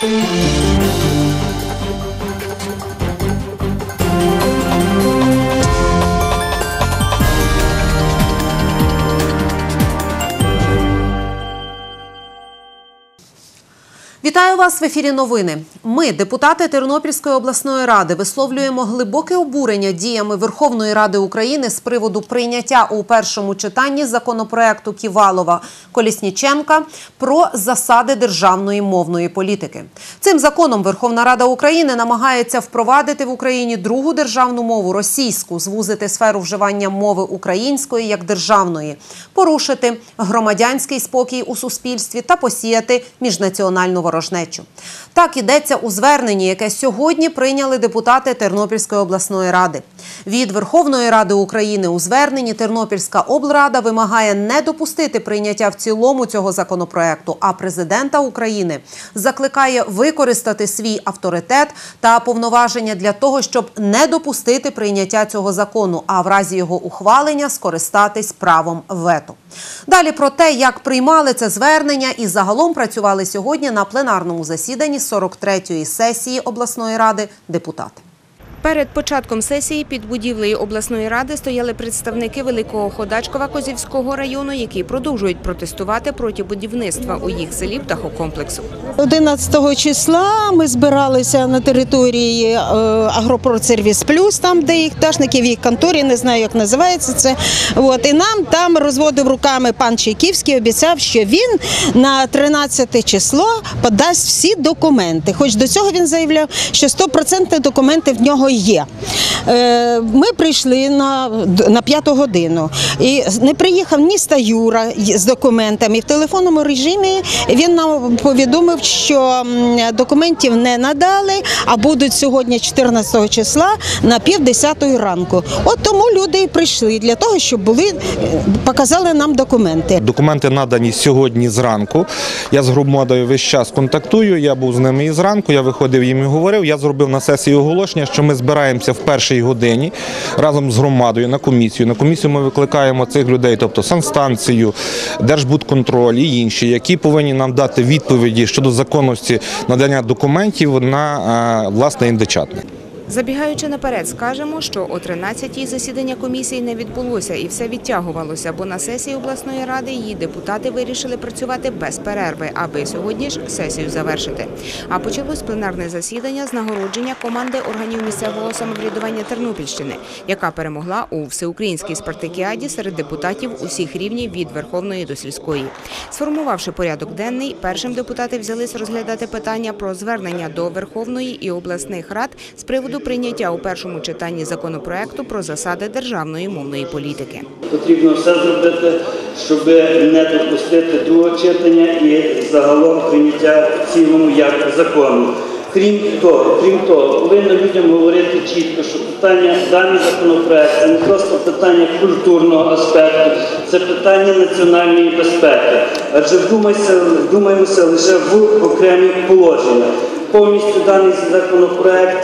Вітаю вас в ефірі новини. Ми, депутати Тернопільської обласної ради, висловлюємо глибоке обурення діями Верховної Ради України з приводу прийняття у першому читанні законопроекту Ківалова-Колєсніченка про засади державної мовної політики. Цим законом Верховна Рада України намагається впровадити в Україні другу державну мову – російську, звузити сферу вживання мови української як державної, порушити громадянський спокій у суспільстві та посіяти міжнаціональну ворожнечу. Так йдеться у зверненні, яке сьогодні прийняли депутати Тернопільської обласної ради. Від Верховної Ради України у зверненні Тернопільська облрада вимагає не допустити прийняття в цілому цього законопроекту, а президента України закликає використати свій авторитет та повноваження для того, щоб не допустити прийняття цього закону, а в разі його ухвалення скористатись правом вето. Далі про те, як приймали це звернення і загалом працювали сьогодні на пленарному засіданні 43-ї сесії обласної ради депутати. Перед початком сесії під будівлею обласної ради стояли представники Великого Ходачкова Козівського району, які продовжують протестувати проти будівництва у їх селі птахокомплексу. 11 числа ми збиралися на території Агропродсервіс Плюс, там де їх пташники в їх конторі, не знаю, як називається це. І нам там розводив руками пан Чайківський, обіцяв, що він на 13 число подасть всі документи. Хоч до цього він заявляв, що 100% документи в нього є. Ми прийшли на 5 годину. І не приїхав ні Стаюра з документами. В телефонному режимі він нам повідомив, що документів не надали, а будуть сьогодні 14 числа на 9:30 ранку. От тому люди і прийшли, для того, щоб показали нам документи. Документи надані сьогодні зранку. Я з громадою весь час контактую, я був з ними і зранку, я виходив їм і говорив. Я зробив на сесії оголошення, що ми збираємося в першій годині разом з громадою на комісію. На комісію ми викликаємо цих людей, тобто санстанцію, Держбудконтроль і інші, які повинні нам дати відповіді щодо законності надання документів на власне індичат. Забігаючи наперед, скажемо, що о 13-й засідання комісії не відбулося і все відтягувалося, бо на сесії обласної ради її депутати вирішили працювати без перерви, аби сьогодні ж сесію завершити. А почалось пленарне засідання з нагородження команди органів місцевого самоврядування Тернопільщини, яка перемогла у всеукраїнській спартакіаді серед депутатів усіх рівнів від Верховної до сільської. Сформувавши порядок денний, першим депутати взялись розглядати питання про звернення до Верховної і обласних рад з приводу прийняття у першому читанні законопроекту про засади державної мовної політики. Потрібно все зробити, щоб не допустити другого читання і загалом прийняття в цілому як закону. Крім того, повинно людям говорити чітко, що даний законопроект – це не просто питання культурного аспекту, це питання національної безпеки. Адже вдумаємося лише в окремі положення. Повністю даний законопроект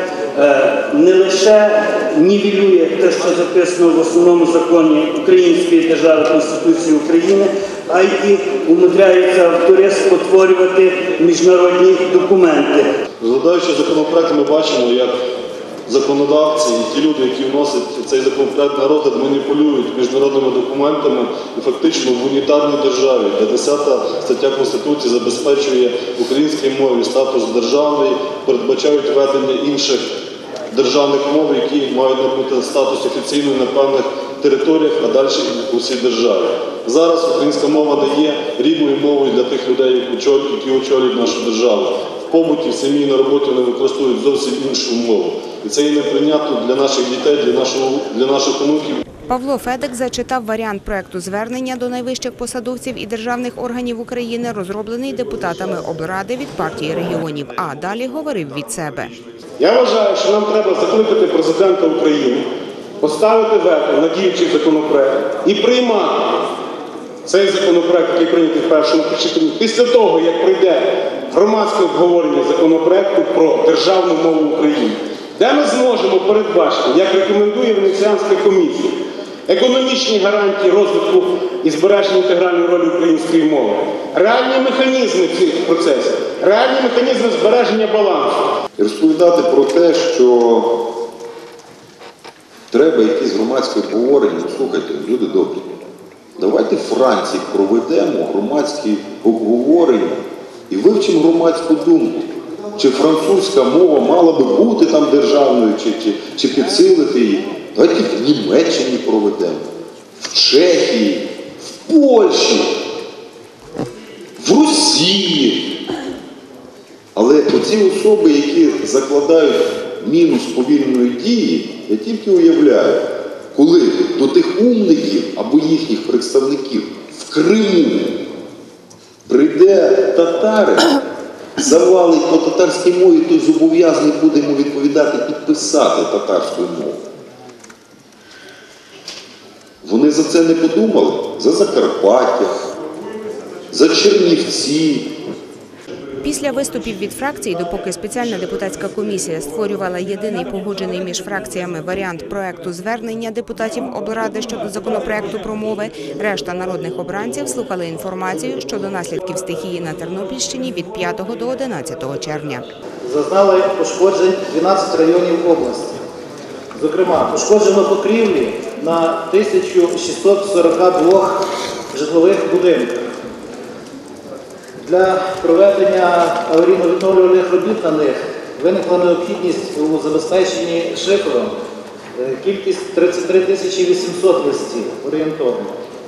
не лише нівелює те, що записано в основному законі Української держави Конституції України, а й умудряється автори спотворювати міжнародні документи. Розглядаючи законопроект, ми бачимо, як законодавці і ті люди, які вносять цей законопроект на розгляд, маніпулюють міжнародними документами і фактично в унітарній державі, де 10 стаття Конституції забезпечує українській мові статус державний, передбачають введення інших державних мов, які мають набути статус офіційної на певних територіях, а далі у всій державі. Зараз українська мова не є рідною мовою для тих людей, які очолюють нашу державу. В побуті, в сім'ї, на роботі вони використовують зовсім іншу мову. І це є неприйнятно для наших дітей, для наших онуків. Павло Федик зачитав варіант проекту звернення до найвищих посадовців і державних органів України, розроблений депутатами облради від партії регіонів, а далі говорив від себе. Я вважаю, що нам треба закликати президента України, поставити вето на діючий законопроект і приймати цей законопроект, який прийнятий в першому читанні, після того, як пройде громадське обговорення законопроекту про державну мову України, де ми зможемо передбачити, як рекомендує Венеціанська комісія, економічні гарантії розвитку і збереження інтегральної ролі української мови. Реальні механізми цих процесів, реальні механізми збереження балансу. І розповідати про те, що треба якісь громадські обговорення. Слухайте, люди добрі, давайте в Франції проведемо громадські обговорення і вивчимо громадську думку. Чи французька мова мала би бути там державною, чи підсилити її. Давайте в Німеччині проведемо, в Чехії, в Польщі, в Росії. Але оці особи, які закладають мінус повільної дії, я тільки уявляю, коли до тих умників або їхніх представників в Криму прийде татарин, завалить по татарській мові, той зобов'язаний буде йому відповідати, підписати татарською мовою. Вони за це не подумали? За Закарпаття, за Чернівці. Після виступів від фракцій, допоки спеціальна депутатська комісія створювала єдиний погоджений між фракціями варіант проекту звернення депутатів облради щодо законопроекту про мови, решта народних обранців слухали інформацію щодо наслідків стихії на Тернопільщині від 5 до 11 червня. Зазнали пошкоджень 12 районів області. Зокрема, пошкоджено покрівлі на 1642 житлових будинках. Для проведення аварійно-відновлювальних робіт на них виникла необхідність у забезпеченні шифером. Кількість 33 800 листів орієнтовно.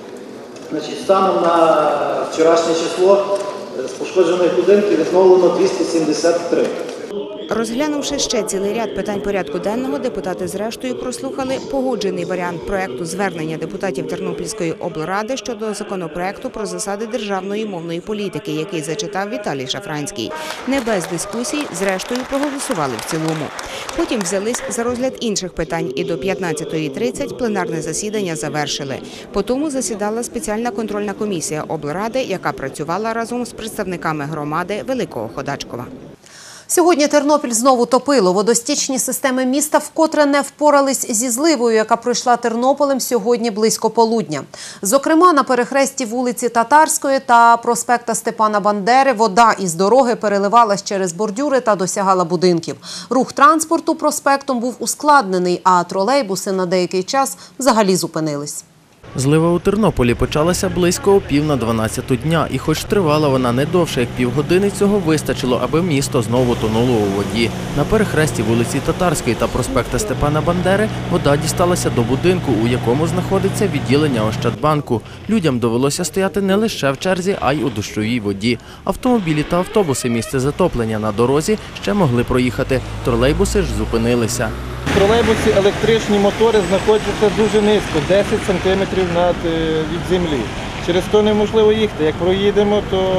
Станом на вчорашнє число з пошкоджених будинків відновлено 273. Розглянувши ще цілий ряд питань порядку денного, депутати зрештою прослухали погоджений варіант проекту звернення депутатів Тернопільської облради щодо законопроекту про засади державної мовної політики, який зачитав Віталій Шафранський. Не без дискусій, зрештою проголосували в цілому. Потім взялись за розгляд інших питань і до 15:30 пленарне засідання завершили. Потім засідала спеціальна контрольна комісія облради, яка працювала разом з представниками громади Великого Ходачкова. Сьогодні Тернопіль знову топило. Водостічні системи міста вкотре не впорались зі зливою, яка пройшла Тернополем сьогодні близько полудня. Зокрема, на перехресті вулиці Татарської та проспекта Степана Бандери вода із дороги переливалась через бордюри та досягала будинків. Рух транспорту проспектом був ускладнений, а тролейбуси на деякий час взагалі зупинились. Злива у Тернополі почалася близько о 11:50 дня, і хоч тривала вона не довше, як півгодини, цього вистачило, аби місто знову тонуло у воді. На перехресті вулиці Татарської та проспекта Степана Бандери вода дісталася до будинку, у якому знаходиться відділення Ощадбанку. Людям довелося стояти не лише в черзі, а й у дощовій воді. Автомобілі та автобуси місце затоплення на дорозі ще могли проїхати, тролейбуси ж зупинилися. В тролейбусі електричні мотори знаходяться дуже низько, 10 сантиметрів від землі. Через то неможливо їхати. Як проїдемо, то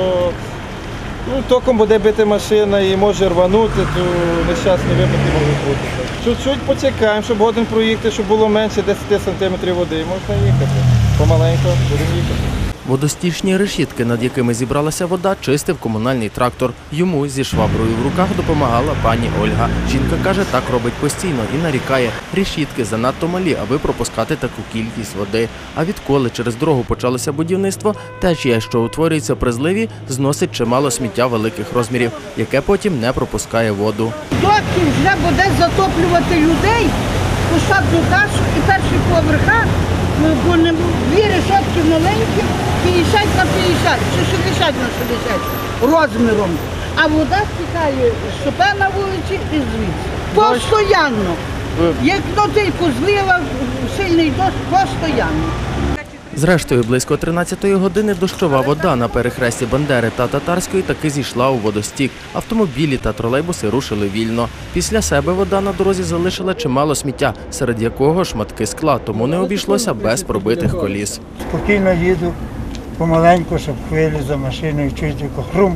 током буде бити машина і може рванути, то нещасні випадки можуть бути. Чуть-чуть почекаємо, щоб годин проїхати, щоб було менше 10 сантиметрів води, і можна їхати. Помаленько будемо їхати. Водостічні решітки, над якими зібралася вода, чистив комунальний трактор. Йому зі шваброю в руках допомагала пані Ольга. Жінка каже, так робить постійно і нарікає. Решітки занадто малі, аби пропускати таку кількість води. А відколи через дорогу почалося будівництво, течія, що утворюється при зливі, зносить чимало сміття великих розмірів, яке потім не пропускає воду. Доки вже буде затоплювати людей, посадну кашу і перші поверха, бо дві решетки маленькі, 50 на 50 чи 60 на 60 розміром. А вода стікає з сопе на вулиці і звідси. Постоянно. Як тільки злива, сильний дощ, постоянно. Зрештою, близько 13-ї години дощова вода на перехресті Бандери та Татарської таки зійшла у водостік. Автомобілі та тролейбуси рушили вільно. Після себе вода на дорозі залишила чимало сміття, серед якого шматки скла, тому не обійшлося без пробитих коліс. Спокійно їду, помаленьку, щоб хвилі за машиною чуть хрум.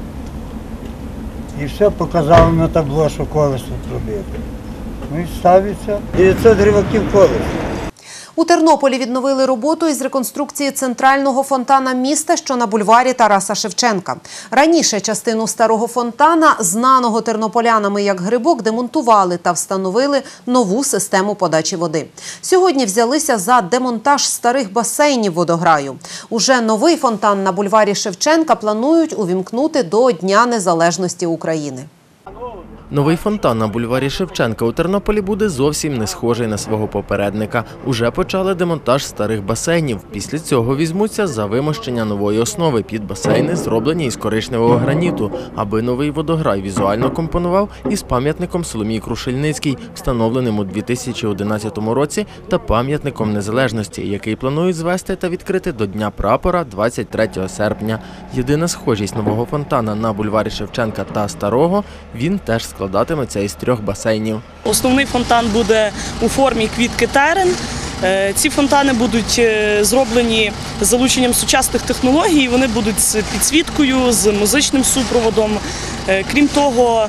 І все показало на табло, що колесо пробито. Ну і ставиться 900 гривень колесо. У Тернополі відновили роботу із реконструкції центрального фонтана міста, що на бульварі Тараса Шевченка. Раніше частину старого фонтана, знаного тернополянами як Грибок, демонтували та встановили нову систему подачі води. Сьогодні взялися за демонтаж старих басейнів водограю. Уже новий фонтан на бульварі Шевченка планують увімкнути до Дня Незалежності України. Новий фонтан на бульварі Шевченка у Тернополі буде зовсім не схожий на свого попередника. Уже почали демонтаж старих басейнів. Після цього візьмуться за вимощення нової основи під басейни, зроблені із коричневого граніту, аби новий водограй візуально компонував із пам'ятником Соломії Крушельницькій, встановленим у 2011 році, та пам'ятником Незалежності, який планують звести та відкрити до Дня прапора 23 серпня. Єдина схожість нового фонтана на бульварі Шевченка та старого – він теж складатиметься із 3 басейнів. Основний фонтан буде у формі квітки терен. Ці фонтани будуть зроблені з залученням сучасних технологій, вони будуть з підсвіткою, з музичним супроводом. Крім того,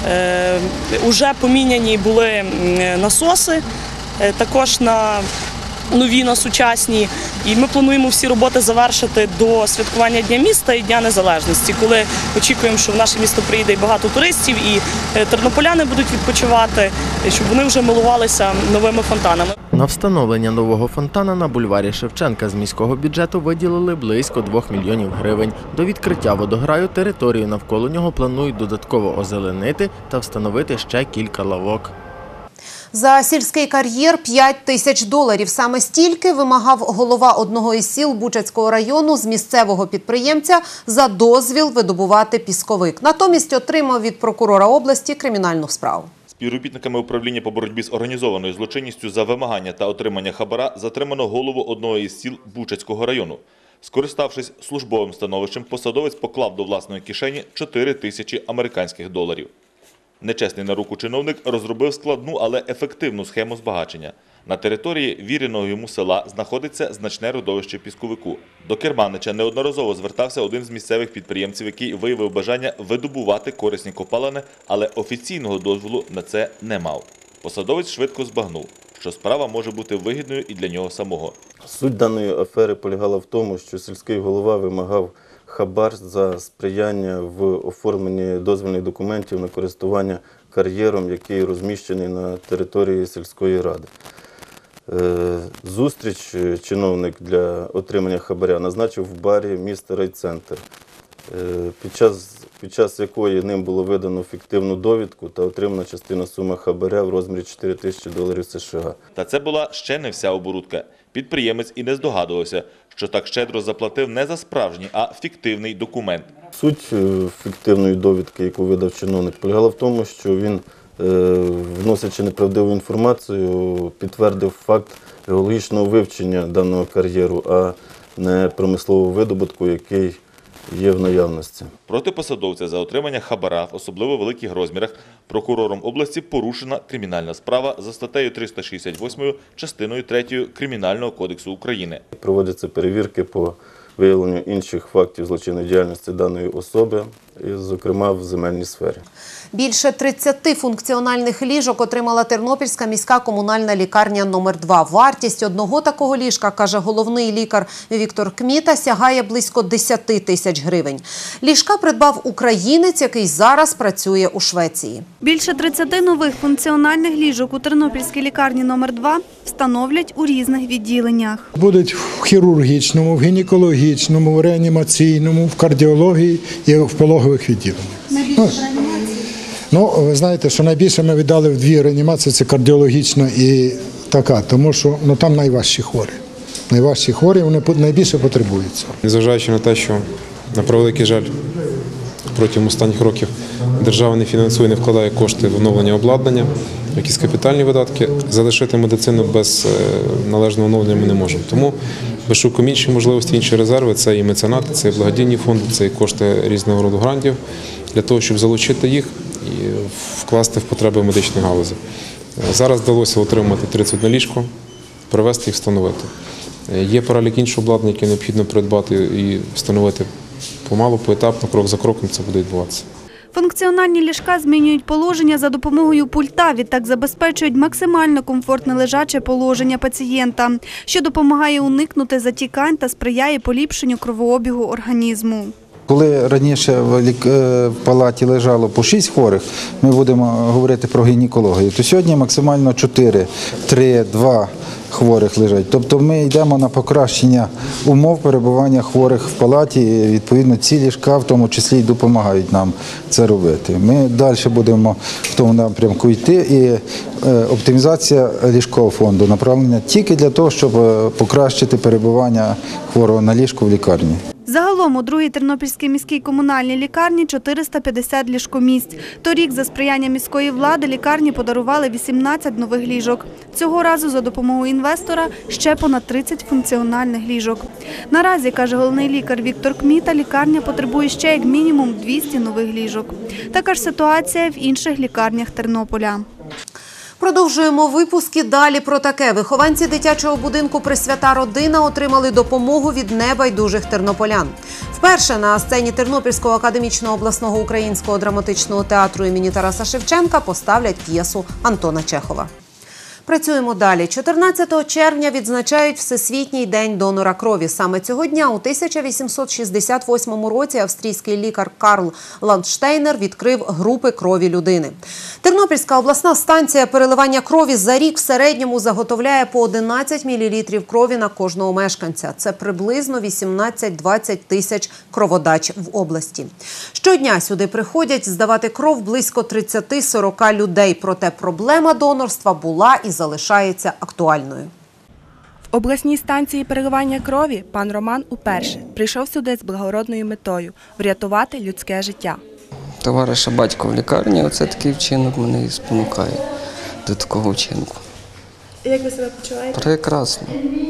вже поміняні були насоси, також на нові, на сучасні. І ми плануємо всі роботи завершити до святкування Дня міста і Дня Незалежності, коли очікуємо, що в наше місто приїде і багато туристів, і тернополяни будуть відпочивати, щоб вони вже милувалися новими фонтанами. На встановлення нового фонтана на бульварі Шевченка з міського бюджету виділили близько 2 мільйонів гривень. До відкриття водограю територію навколо нього планують додатково озеленити та встановити ще кілька лавок. За сільський кар'єр $5000. Саме стільки вимагав голова одного із сіл Бучацького району з місцевого підприємця за дозвіл видобувати пісковик. Натомість отримав від прокурора області кримінальну справу. Співробітниками управління по боротьбі з організованою злочинністю за вимагання та отримання хабара затримано голову одного із сіл Бучацького району. Скориставшись службовим становищем, посадовець поклав до власної кишені $4000 американських. Нечесний на руку чиновник розробив складну, але ефективну схему збагачення. На території віреного йому села знаходиться значне родовище пісковику. До керманича неодноразово звертався один з місцевих підприємців, який виявив бажання видобувати корисні копалини, але офіційного дозволу на це не мав. Посадовець швидко збагнув, що справа може бути вигідною і для нього самого. Суть даної афери полягала в тому, що сільський голова вимагав хабар за сприяння в оформленні дозвільних документів на користування кар'єром, який розміщений на території сільської ради. Зустріч чиновник для отримання хабаря назначив в барі міста Райцентр, під час якої ним було видано фіктивну довідку та отримана частина суми хабаря в розмірі $4000 США. Та це була ще не вся оборудка. Підприємець і не здогадувався, що так щедро заплатив не за справжній, а фіктивний документ. Суть фіктивної довідки, яку видав чиновник, полягала в тому, що він, вносячи неправдиву інформацію, підтвердив факт геологічного вивчення даного кар'єру, а не промислового видобутку, який є в наявності. Проти посадовця за отримання хабара в особливо великих розмірах прокурором області порушена кримінальна справа за статтею 368 частиною 3 Кримінального кодексу України. Проводяться перевірки по виявленню інших фактів злочинної діяльності даної особи, і, зокрема, в земельній сфері. Більше 30 функціональних ліжок отримала Тернопільська міська комунальна лікарня номер 2. Вартість одного такого ліжка, каже головний лікар Віктор Кміта, сягає близько 10 тисяч гривень. Ліжка придбав українець, який зараз працює у Швеції. Більше 30 нових функціональних ліжок у Тернопільській лікарні номер 2 встановлять у різних відділеннях. Будуть в хірургічному, в гінекологічному, в реанімаційному, в кардіології і в пологових відділеннях. Ви знаєте, що найбільше ми віддали в 2 реанімації, це кардіологічна і така, тому що там найважчі хворі. Найважчі хворі, вони найбільше потребуються. Незважаючи на те, що, на превеликий жаль, протягом останніх років держава не фінансує, не вкладає кошти в оновлення обладнання, якісь капітальні видатки, залишити медицину без належного оновлення ми не можемо. Тому вишукуємо інші можливості, інші резерви, це і меценати, це і благодійні фонди, це і кошти різного роду грантів, для того, щоб залучити їх і вкласти в потреби медичної галузі. Зараз вдалося отримати 31 ліжко, привезти і встановити. Є перелік іншого обладнання, яке необхідно придбати і встановити помалу, поетапно, крок за кроком це буде відбуватися. Функціональні ліжка змінюють положення за допомогою пульта, відтак забезпечують максимально комфортне лежаче положення пацієнта, що допомагає уникнути затікань та сприяє поліпшенню кровообігу організму. Коли раніше в палаті лежало по 6 хворих, ми будемо говорити про гінекологію, то сьогодні максимально 4, 3, 2 хворих лежать. Тобто ми йдемо на покращення умов перебування хворих в палаті, і відповідно ці ліжка в тому числі й допомагають нам це робити. Ми далі будемо в тому напрямку йти, і оптимізація ліжкового фонду направлена тільки для того, щоб покращити перебування хворого на ліжку в лікарні. Загалом у другій Тернопільській міській комунальній лікарні 450 ліжкомісць. Торік за сприяння міської влади лікарні подарували 18 нових ліжок. Цього разу за допомогою інвестора ще понад 30 функціональних ліжок. Наразі, каже головний лікар Віктор Кміта, лікарня потребує ще як мінімум 200 нових ліжок. Така ж ситуація в інших лікарнях Тернополя. Продовжуємо випуски. Далі про таке. Вихованці дитячого будинку «Пресвята родина» отримали допомогу від небайдужих тернополян. Вперше на сцені Тернопільського академічного обласного українського драматичного театру імені Тараса Шевченка поставлять п'єсу Антона Чехова. Працюємо далі. 14 червня відзначають Всесвітній день донора крові. Саме цього дня у 1868 році австрійський лікар Карл Ландштейнер відкрив групи крові людини. Тернопільська обласна станція переливання крові за рік в середньому заготовляє по 11 мл крові на кожного мешканця. Це приблизно 18-20 тисяч кроводач в області. Щодня сюди приходять здавати кров близько 30-40 людей. Проте проблема донорства була і залишається актуальною. В обласній станції переливання крові пан Роман уперше прийшов сюди з благородною метою – врятувати людське життя. Товариша батько в лікарні, оце такий вчинок мене і спонукає до такого вчинку. Як ви себе почуваєте? Прекрасно.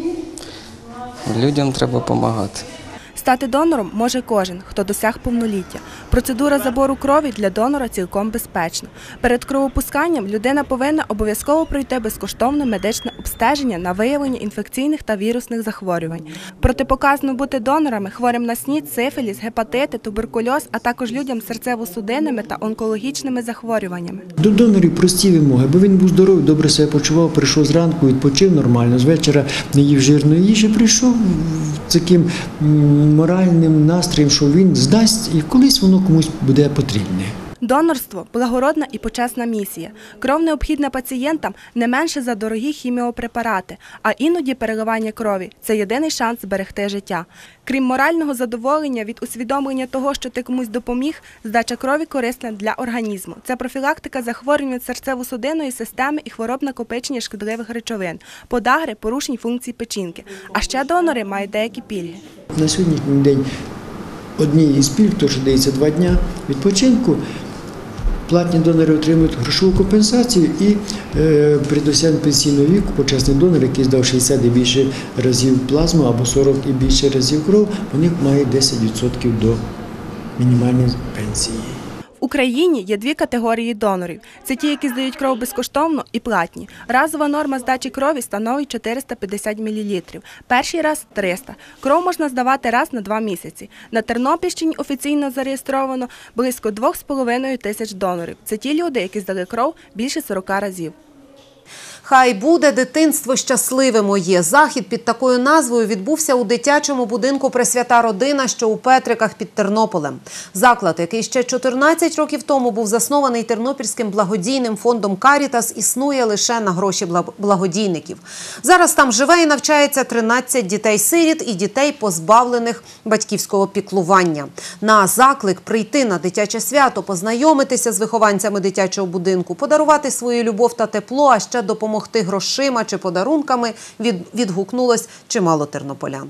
Людям треба допомагати. Стати донором може кожен, хто досяг повноліття. Процедура забору крові для донора цілком безпечна. Перед кровопусканням людина повинна обов'язково пройти безкоштовне медичне обстеження на виявлення інфекційних та вірусних захворювань. Протипоказано бути донорами хворим на СНІД, сифіліс, гепатити, туберкульоз, а також людям з серцево-судинними та онкологічними захворюваннями. До донорів прості вимоги, аби він був здоровий, добре себе почував, прийшов зранку, відпочив нормально, з вечора не їв жирної їжі, прийшов з таким моральним настроєм, що він здасть і колись воно комусь буде потрібне. Донорство – благородна і почесна місія. Кров необхідна пацієнтам не менше за дорогі хіміопрепарати, а іноді переливання крові – це єдиний шанс зберегти життя. Крім морального задоволення від усвідомлення того, що ти комусь допоміг, здача крові корисна для організму. Це профілактика захворювань серцево-судинної системи і хвороб накопичення шкідливих речовин, подагри, порушень функцій печінки. А ще донори мають деякі пільги. На сьогоднішній день одні із пільг, то що дається 2 дні відпочинку, платні донори отримують грошову компенсацію і при досягненні пенсійного віку почесний донор, який здав 60 і більше разів плазму або 40 і більше разів кров, вони мають 10% до мінімальної пенсії. В Україні є 2 категорії донорів. Це ті, які здають кров безкоштовно і платні. Разова норма здачі крові становить 450 мл. Перший раз – 300. Кров можна здавати раз на 2 місяці. На Тернопільщині офіційно зареєстровано близько 2,5 тисяч донорів. Це ті люди, які здали кров більше 40 разів. «Хай буде дитинство щасливе моє». Захід під такою назвою відбувся у дитячому будинку «Пресвята родина», що у Петриках під Тернополем. Заклад, який ще 14 років тому був заснований Тернопільським благодійним фондом «Карітас», існує лише на гроші благодійників. Зараз там живе і навчається 13 дітей-сиріт і дітей, позбавлених батьківського піклування. На заклик прийти на дитяче свято, познайомитися з вихованцями дитячого будинку, подарувати свою любов та тепло, а ще допомогти грошима чи подарунками відгукнулось чимало тернополян.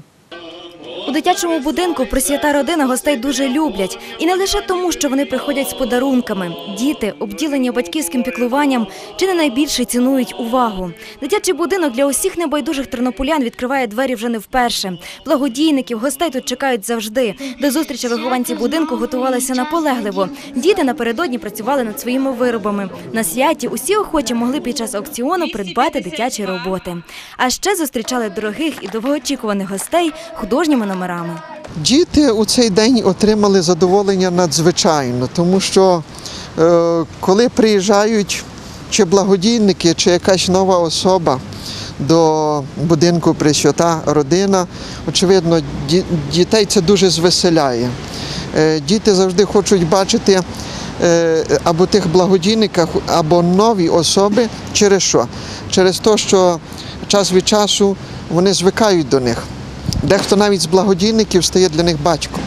У дитячому будинку «Пресвята родина» гостей дуже люблять. І не лише тому, що вони приходять з подарунками. Діти, обділені батьківським піклуванням, чи не найбільше цінують увагу. Дитячий будинок для усіх небайдужих тернополян відкриває двері вже не вперше. Благодійників, гостей тут чекають завжди. До зустрічі вихованці будинку готувалися наполегливо. Діти напередодні працювали над своїми виробами. На святі усі охочі могли під час аукціону придбати дитячі роботи. А ще зустрічали дорогих і довгоочікуваних гостей художніми номерами. Діти у цей день отримали задоволення надзвичайно, тому що коли приїжджають чи благодійники, чи якась нова особа до будинку Пресвята Родина, очевидно, дітей це дуже звеселяє. Діти завжди хочуть бачити або тих благодійників, або нові особи. Через що? Через те, що час від часу вони звикають до них. Дехто навіть з благодійників стає для них батьком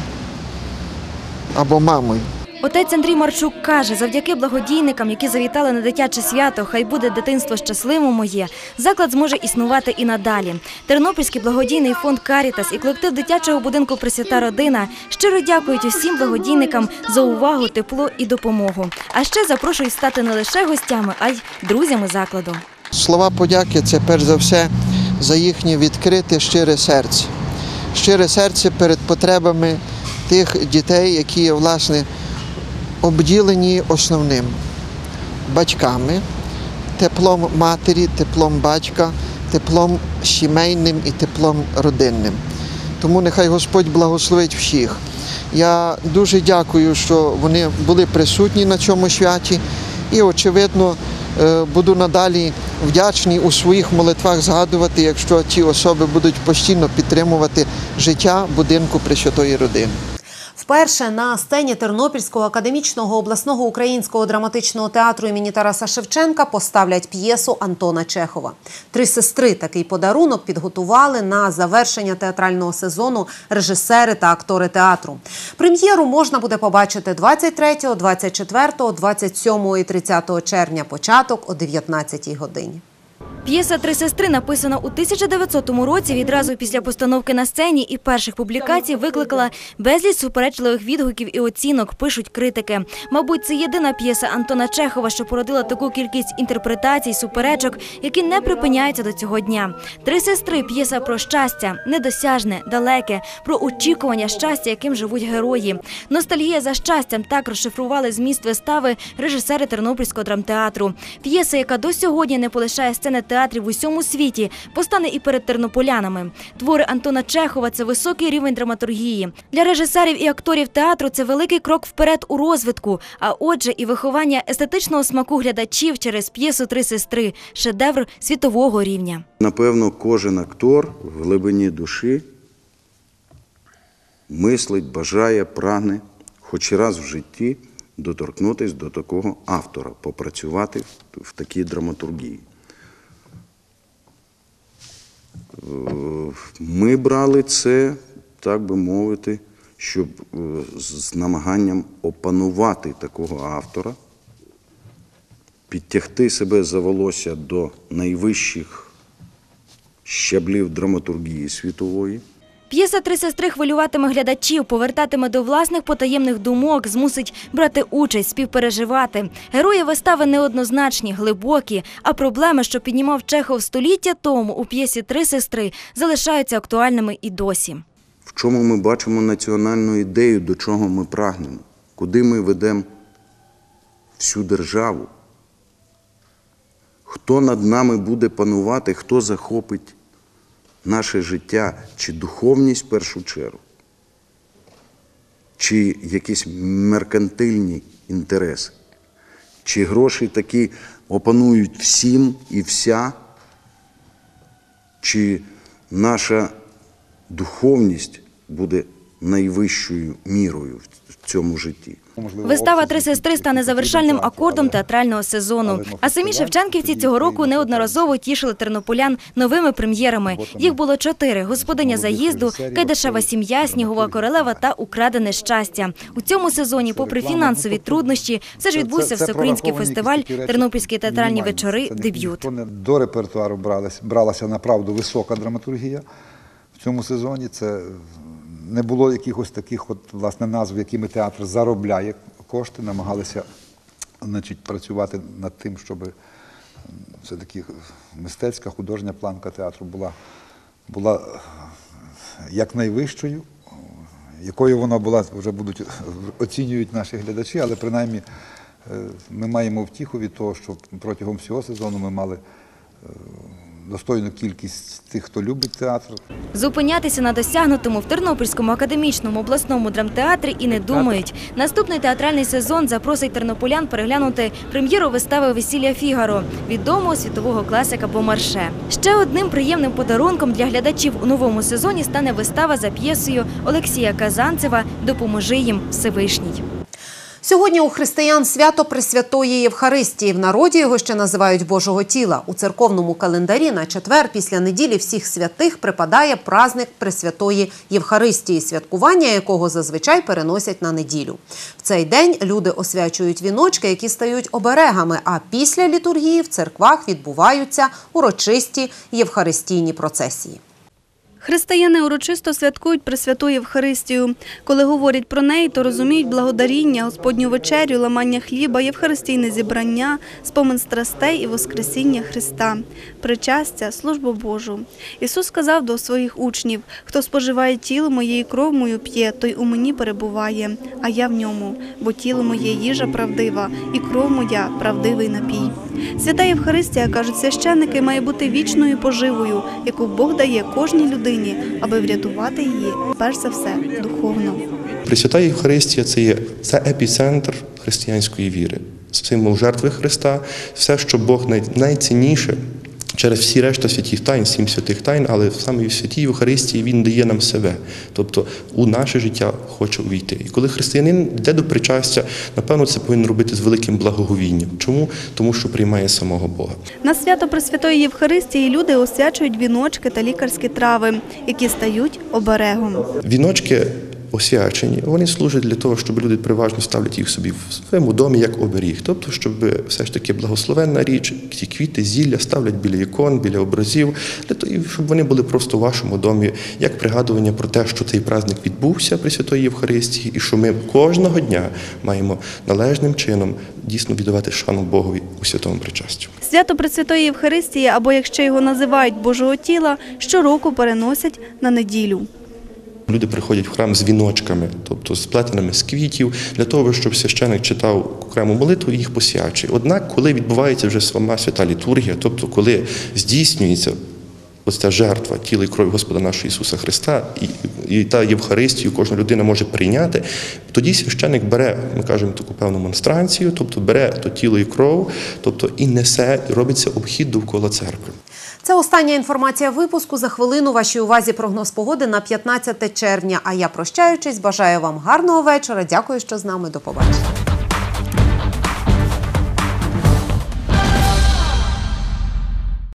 або мамою. Отець Андрій Марчук каже, завдяки благодійникам, які завітали на дитяче свято «Хай буде дитинство щасливим моє», заклад зможе існувати і надалі. Тернопільський благодійний фонд «Карітас» і колектив дитячого будинку «Пресвята Родина» щиро дякують усім благодійникам за увагу, тепло і допомогу. А ще запрошують стати не лише гостями, а й друзями закладу. Слова подяки – це перш за все за їхнє відкрите, щире серце. Щире серце перед потребами тих дітей, які, власне, обділені основним – батьками, теплом матері, теплом батька, теплом сімейним і теплом родинним. Тому нехай Господь благословить всіх. Я дуже дякую, що вони були присутні на цьому святі і, очевидно, буду надалі вдячний у своїх молитвах згадувати, якщо ті особи будуть постійно підтримувати життя будинку Пресвятої Родини. Вперше на сцені Тернопільського академічного обласного українського драматичного театру імені Тараса Шевченка поставлять п'єсу Антона Чехова. «Три сестри» – такий подарунок підготували на завершення театрального сезону режисери та актори театру. Прем'єру можна буде побачити 23, 24, 27 і 30 червня, початок о 19 годині. П'єса «Три сестри» написана у 1900 році, відразу після постановки на сцені і перших публікацій викликала безліч суперечливих відгуків і оцінок, пишуть критики. Мабуть, це єдина п'єса Антона Чехова, що породила таку кількість інтерпретацій, суперечок, які не припиняються до цього дня. «Три сестри» – п'єса про щастя, недосяжне, далеке, про очікування щастя, яким живуть герої. Ностальгія за щастям – так розшифрували зміст вистави режисери Тернопільського драмтеатру. П'єса, яка до сьогодні не полишає сцени театрів в усьому світі, постане і перед тернополянами. Твори Антона Чехова – це високий рівень драматургії. Для режисерів і акторів театру це великий крок вперед у розвитку, а отже і виховання естетичного смаку глядачів через п'єсу «Три сестри» – шедевр світового рівня. Напевно, кожен актор в глибині душі мислить, бажає, прагне хоч раз в житті доторкнутися до такого автора, попрацювати в такій драматургії. Ми брали це, так би мовити, щоб з намаганням опанувати такого автора, підтягти себе за волосся до найвищих щаблів драматургії світової. П'єса «Три сестри» хвилюватиме глядачів, повертатиме до власних потаємних думок, змусить брати участь, співпереживати. Герої вистави неоднозначні, глибокі, а проблеми, що піднімав Чехов століття тому у п'єсі «Три сестри», залишаються актуальними і досі. В чому ми бачимо національну ідею, до чого ми прагнемо, куди ми ведемо всю державу, хто над нами буде панувати, хто захопить наше життя, чи духовність в першу чергу, чи якісь меркантильні інтереси, чи гроші такі опанують всім і вся, чи наша духовність буде найвищою мірою в цьому житті. Вистава «Три сестри» стане завершальним акордом театрального сезону. А самі шевченківці цього року неодноразово тішили тернополян новими прем'єрами. Їх було 4 – «Господиня заїзду», «Кайдашева сім'я», «Снігова королева» та «Украдене щастя». У цьому сезоні, попри фінансові труднощі, все ж відбувся всеукраїнський фестиваль «Тернопільські театральні вечори. Дебют». До репертуару бралася направду висока драматургія в цьому сезоні. Це не було якихось таких власне назв, якими театр заробляє кошти, намагалися працювати над тим, щоб все-таки мистецька, художня планка театру була якнайвищою. Якою вона була, вже оцінюють наші глядачі, але принаймні ми маємо втіху від того, що протягом всього сезону ми мали достойну кількість тих, хто любить театр. Зупинятися на досягнутому в Тернопільському академічному обласному драмтеатрі і не думають. Наступний театральний сезон запросить тернополян переглянути прем'єру вистави «Весілля Фігаро» відомого світового класика Бомарше. Ще одним приємним подарунком для глядачів у новому сезоні стане вистава за п'єсою Олексія Казанцева «Допоможи їм Всевишній». Сьогодні у християн свято Пресвятої Євхаристії. В народі його ще називають Божого тіла. У церковному календарі на четвер після неділі всіх святих припадає праздник Пресвятої Євхаристії, святкування якого зазвичай переносять на неділю. В цей день люди освячують віночки, які стають оберегами, а після літургії в церквах відбуваються урочисті євхаристійні процесії. Християни урочисто святкують Пресвяту Євхаристію. Коли говорять про неї, то розуміють благодаріння, Господню вечерю, ламання хліба, євхаристійне зібрання, спомин страстей і воскресіння Христа, причастя, службу Божу. Ісус сказав до своїх учнів: «Хто споживає тіло моє і кров мою п'є, той у мені перебуває, а я в ньому, бо тіло моє їжа правдива, і кров моя правдивий напій». Свята Євхаристія, кажуть священники, має бути вічною поживою, яку Бог дає кожній людині, аби врятувати її, перш за все, духовно. Пресвята Євхаристія – це епіцентр християнської віри, символ жертви Христа, все, що Бог найцінніше через всі решта святих тайн, 7 святих тайн, але саме в святій Євхаристії Він дає нам себе, тобто у наше життя хоче увійти. І коли християнин йде до причастя, напевно, це повинен робити з великим благоговінням. Чому? Тому що приймає самого Бога. На свято Пресвятої Євхаристії люди освячують віночки та лікарські трави, які стають оберегом. Віночки освячені, вони служать для того, щоб люди переважно ставлять їх собі в своєму домі як оберіг. Тобто, щоб все ж таки благословенна річ, ті квіти, зілля ставлять біля ікон, біля образів, для того, щоб вони були просто у вашому домі, як пригадування про те, що цей праздник відбувся при Святої Євхаристії, і що ми кожного дня маємо належним чином дійсно віддавати шану Богові у святому причастю. Свято Пресвятої Євхаристії, або якщо його називають Божого тіла, щороку переносять на неділю. Люди приходять в храм з віночками, тобто з плетеними з квітів, для того, щоб священик читав окрему молитву і їх посвячує. Однак, коли відбувається вже сама свята літургія, тобто коли здійснюється ось ця жертва тіла і крові Господа нашого Ісуса Христа, і та Євхаристію кожна людина може прийняти, тоді священик бере, ми кажемо, таку певну монстранцію, тобто бере то тіло і кров, тобто і несе, і робиться обхід довкола церкви. Це остання інформація випуску. За хвилину вашій увазі прогноз погоди на 15 червня. А я, прощаючись, бажаю вам гарного вечора. Дякую, що з нами. До побачення.